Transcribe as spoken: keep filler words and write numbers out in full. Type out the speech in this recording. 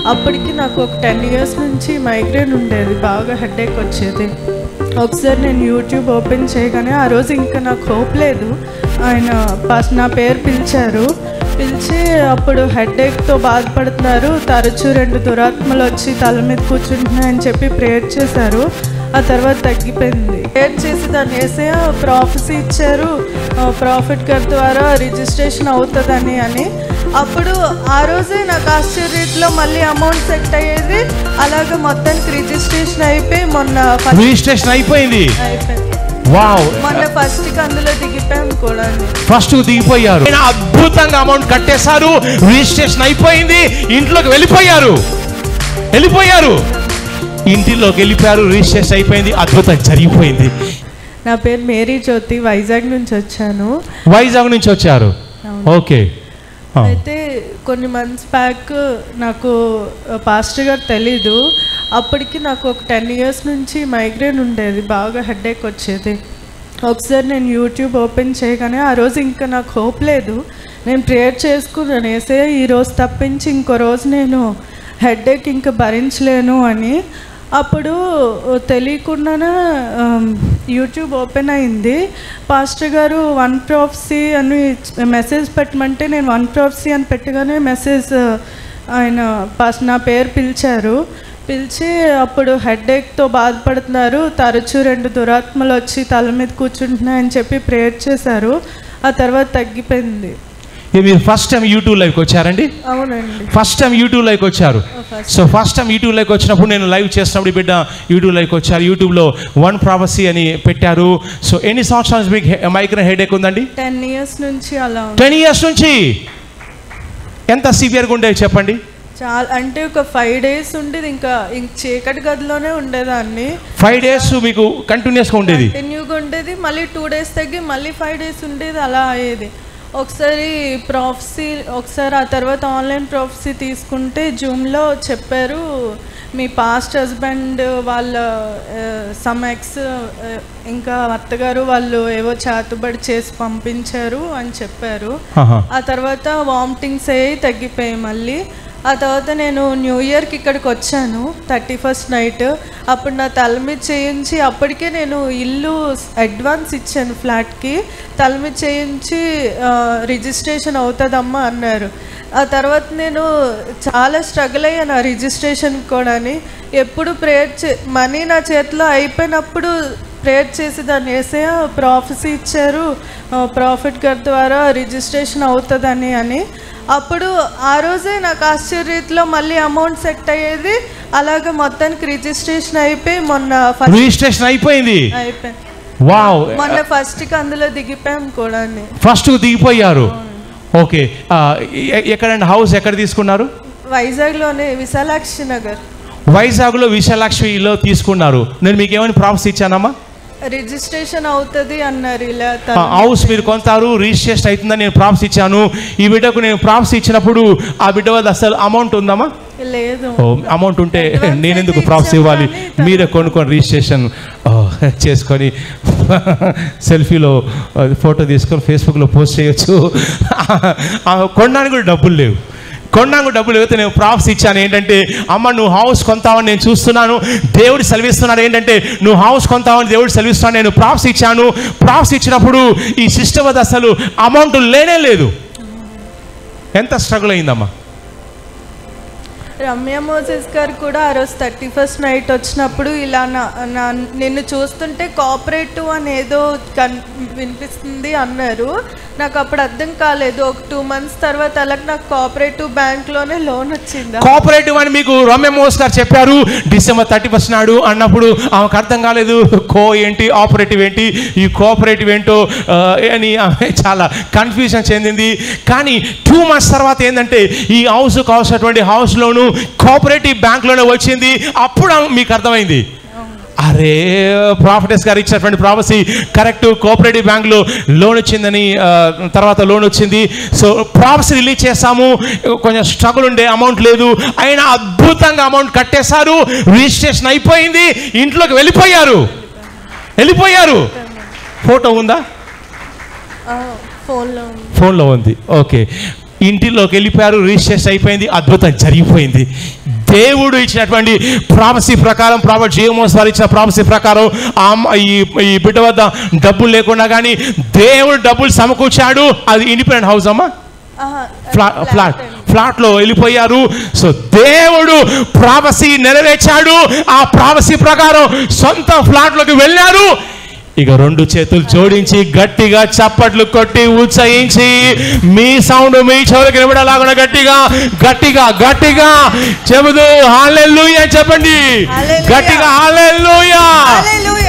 అప్పటికి నాకు ఒక టెన్ ఇయర్స్ నుంచి మైగ్రేన్ ఉండేది, బాగా హెడేక్ వచ్చేది. ఒకసారి నేను యూట్యూబ్ ఓపెన్ చేయగానే ఆ రోజు ఇంకా నాకు హోప్ లేదు. ఆయన ఫస్ట్ నా పేరు పిలిచారు, పిలిచి అప్పుడు హెడేక్తో బాధపడుతున్నారు, తరచూ రెండు దురాత్మలు వచ్చి తల మీద కూర్చుంటున్నాయని చెప్పి ప్రేయర్ చేశారు. ఆ తర్వాత తగ్గిపోయింది. ప్రేయర్ చేసి దాన్ని వేసే ప్రాఫెసీ ఇచ్చారు, ప్రాఫిట్ గారి ద్వారా రిజిస్ట్రేషన్ అవుతుందని అని. అప్పుడు ఆ రోజే నాకు ఆశ్చర్యంలో మళ్ళీ అమౌంట్ సెట్ అయ్యేది. అలాగే మొత్తానికి రిజిస్ట్రేషన్ అయిపోయి మొన్న రిజిస్ట్రేషన్ అయిపోయింది. అయిపోయింది వావ్, మొన్న ఫస్ట్ కి అందులో దిగిపోయాం కూడా. ఫస్ట్ దిగిపోయారు, అద్భుతంగా అమౌంట్ కట్టేశారు, రిజిస్ట్రేషన్ అయిపోయింది, ఇంట్లోకి వెళ్ళిపోయారు వెళ్ళిపోయారు ఇంటిలోకి వెళ్ళిపోయారు రిజిస్ట్రేషన్ అయిపోయింది, అద్భుతం జరిగిపోయింది. నా పేరు మేరీ జ్యోతి, వైజాగ్ నుంచి వచ్చాను. వైజాగ్ నుంచి వచ్చారు, ఓకే. అయితే కొన్ని మంత్స్ బ్యాక్ నాకు పాస్టర్ గారు తెలీదు, అప్పటికి నాకు ఒక టెన్ ఇయర్స్ నుంచి మైగ్రేన్ ఉండేది, బాగా హెడేక్ వచ్చేది. ఒకసారి నేను యూట్యూబ్ ఓపెన్ చేయగానే ఆ రోజు ఇంకా నాకు హోప్ లేదు. నేను ప్రేయర్ చేసుకున్నాను, వేసే ఈరోజు తప్పించి ఇంకో రోజు నేను హెడేక్ ఇంకా భరించలేను అని. అప్పుడు తెలియకుండానే యూట్యూబ్ ఓపెన్ అయింది. పాస్టర్ గారు వన్ ప్రాఫెసీ అని మెసేజ్ పెట్టమంటే నేను వన్ ప్రాఫెసీ అని పెట్టగానే మెసేజ్ ఆయన పాస్ నా పేరు పిలిచారు, పిలిచి అప్పుడు హెడేక్తో బాధపడుతున్నారు, తరచూ రెండు దురాత్మలు వచ్చి తల మీద కూర్చుంటున్నాయని చెప్పి ప్రేయర్ చేశారు. ఆ తర్వాత తగ్గిపోయింది. మీరు ఫస్ట్ టైం యూట్యూబ్ లైవ్కి వచ్చారండి? అవునండి, ఫస్ట్ టైం యూట్యూబ్ లైవ్కి వచ్చారు. సో ఫస్ట్ టైం యూట్యూబ్ లైవ్కి వచ్చినప్పుడు నేను లైవ్ చేసినప్పుడు బిడ్డ యూట్యూబ్ లైవ్కి వచ్చారు. యూట్యూబ్లో వన్ ప్రాఫెసీ అని పెట్టారు. సో ఎన్ని సంవత్సరాలు మీకు మైగ్రేన్ హెడేక్ ఉందండి? టెన్ ఇయర్స్ నుంచి అలా. టెన్ ఇయర్స్ నుంచి ఎంత సివియర్గా ఉండేది చెప్పండి? చాలా అంటే ఒక ఫైవ్ డేస్ ఉండేది, ఇంకా ఇంక చీకటి గదిలోనే ఉండేదాన్ని. ఫైవ్ డేస్ మీకు కంటిన్యూస్గా ఉండేది? కంటిన్యూగా ఉండేది. మళ్ళీ టూ డేస్ తగ్గి మళ్ళీ ఫైవ్ డేస్ ఉండేది, అలా అయ్యేది. ఒకసారి ప్రాఫెసీ, ఒకసారి ఆ తర్వాత ఆన్లైన్ ప్రాఫెసీ తీసుకుంటే జూమ్లో చెప్పారు, మీ పాస్ట్ హస్బెండ్ వాళ్ళ సమ్ ఎక్స్ ఇంకా అత్తగారు వాళ్ళు ఏవో చేతబడి చేసి పంపించారు అని చెప్పారు. ఆ తర్వాత వామిటింగ్స్ అయ్యి తగ్గిపోయాయి మళ్ళీ. ఆ తర్వాత నేను న్యూ ఇయర్కి ఇక్కడికి వచ్చాను, థర్టీ ఫస్ట్ నైట్. అప్పుడు నా తల మీద చేయించి, అప్పటికే నేను ఇల్లు అడ్వాన్స్ ఇచ్చాను ఫ్లాట్కి, తల మీద చేయించి రిజిస్ట్రేషన్ అవుతుందమ్మా అన్నారు. ఆ తర్వాత నేను చాలా స్ట్రగుల్ అయ్యాను ఆ రిజిస్ట్రేషన్ కూడా. ఎప్పుడు ప్రేయర్ చే మనీ నా చేతిలో అయిపోయినప్పుడు ప్రేయర్ చేసి దాన్ని వేసే ప్రాఫెసీ ఇచ్చారు, ప్రాఫిట్ గారి ద్వారా రిజిస్ట్రేషన్ అవుతుందని అని. అప్పుడు ఆ రోజే నాకు ఆశ్చర్యంలో మళ్ళీ అమౌంట్ సెట్ అయ్యేది. అలాగే మొత్తానికి రిజిస్ట్రేషన్ అయిపోయి మొన్న రిజిస్ట్రేషన్ అయిపోయింది. అయిపోయింది వావ్, మొన్న ఫస్ట్ కి అందులో దిగిపోయాం కూడా. ఫస్ట్ దిగిపోయారు, ఓకే. ఎక్కడండి హౌస్ ఎక్కడ తీసుకున్నారు? వైజాగ్లోనే, విశాలాక్షి నగర్. వైజాగ్లో విశాలాక్షిలో తీసుకున్నారు. నేను మీకు ఏమైనా ప్రాఫెసీ ఇచ్చానమ్మా? రిజిస్ట్రేషన్ అవుతుంది అన్నారు. ఇలా హౌస్ మీరు కొంటారు, రిజిస్ట్రేషన్ అవుతుందని నేను ప్రాఫెసీ ఇచ్చాను. ఈ బిడ్డకు నేను ప్రాఫెసీ ఇచ్చినప్పుడు ఆ బిడ్డ వద్ద అసలు అమౌంట్ ఉందమ్మా? లేదు. అమౌంట్ ఉంటే నేను ఎందుకు ప్రాఫెసీ ఇవ్వాలి? మీరే కొనుక్కొని రిజిస్ట్రేషన్ చేసుకొని సెల్ఫీలో ఫోటో తీసుకొని ఫేస్బుక్లో పోస్ట్ చేయొచ్చు. కొనడానికి కూడా డబ్బులు లేవు, కొన్నాకు డబ్బులు లేకపోతే నేను ప్రాఫెసీ ఇచ్చాను ఏంటంటే, అమ్మ నువ్వు హౌస్ కొంటావని నేను చూస్తున్నాను, దేవుడు సెలవిస్తున్నాడు ఏంటంటే నువ్వు హౌస్ కొంటావని దేవుడు సెలవిస్తున్నాడు. నేను ప్రాఫెసీ ఇచ్చాను. ప్రాఫెసీ ఇచ్చినప్పుడు ఈ సిస్టమ్ వద్ద అసలు అమౌంట్ లేనే లేదు. ఎంత స్ట్రగుల్ అయిందమ్మా? రమ్య మోసెస్ గారు కూడా ఆ రోజు థర్టీ ఫస్ట్ నైట్ వచ్చినప్పుడు ఇలా నా నిన్ను చూస్తుంటే కోఆపరేటివ్ అని ఏదో కన్ వినిపిస్తుంది అన్నారు. నాకు అప్పుడు అర్థం కాలేదు. ఒక టూ మంత్స్ తర్వాత అలాగే నాకు కోఆపరేటివ్ బ్యాంక్లోనే లోన్ వచ్చింది. కోఆపరేటివ్ అని మీకు రమ్య మోస్ గారు చెప్పారు డిసెంబర్ థర్టీ ఫస్ట్ నాడు అన్నప్పుడు ఆమెకు అర్థం కాలేదు. కో ఏంటి, ఆపరేటివ్ ఏంటి, ఈ కోఆపరేటివ్ ఏంటో అని చాలా కన్ఫ్యూజన్ చెందింది. కానీ టూ మంత్స్ తర్వాత ఏంటంటే ఈ హౌస్ కావాల్సినటువంటి హౌస్ లోను కోఆపరేటివ్ బ్యాంక్లోనే వచ్చింది. అప్పుడు మీకు అర్థమైంది, అరే ప్రాఫిటెస్ గారు ఇచ్చినటువంటి ప్రాఫెసీ కరెక్ట్, కోఆపరేటివ్ బ్యాంక్లో లోన్ వచ్చిందని. తర్వాత లోన్ వచ్చింది. సో ప్రాఫెసీ రిలీజ్ చేస్తాము. కొంచెం స్ట్రగుల్ ఉండే, అమౌంట్ లేదు, అయినా అద్భుతంగా అమౌంట్ కట్టేశారు. రిజిస్ట్రేషన్ అయిపోయింది, ఇంట్లోకి వెళ్ళిపోయారు వెళ్ళిపోయారు ఫోటో ఉందా? ఫోన్లో ఫోన్లో ఉంది, ఓకే. ఇంటిలోకి వెళ్ళిపోయారు, రిజిస్ట్రేషన్ అయిపోయింది, అద్భుతం జరిగిపోయింది. దేవుడు ఇచ్చినటువంటి ప్రాఫెసీ ప్రకారం, ప్రాఫెట్ జేమోస్ వారు ఇచ్చిన ప్రాఫెసీ ప్రకారం ఆ ఈ ఈ బిడ్డ వద్ద డబ్బులు లేకుండా కానీ దేవుడు డబ్బులు సమకూర్చాడు. అది ఇండిపెండెంట్ హౌస్ అమ్మా, ఫ్లాట్ ఫ్లాట్ ఫ్లాట్ లో వెళ్ళిపోయారు. సో దేవుడు ప్రాఫెసీ నెరవేర్చాడు. ఆ ప్రాఫెసీ ప్రకారం సొంత ఫ్లాట్ లోకి వెళ్ళారు. ఇక రెండు చేతులు జోడించి గట్టిగా చప్పట్లు కొట్టి ఉత్సహించి మీ సౌండ్ మీ చెవులకు వినబడేలాగా గట్టిగా గట్టిగా గట్టిగా చెబుతూ హల్లెలూయా చెప్పండి. గట్టిగా హల్లెలూయా.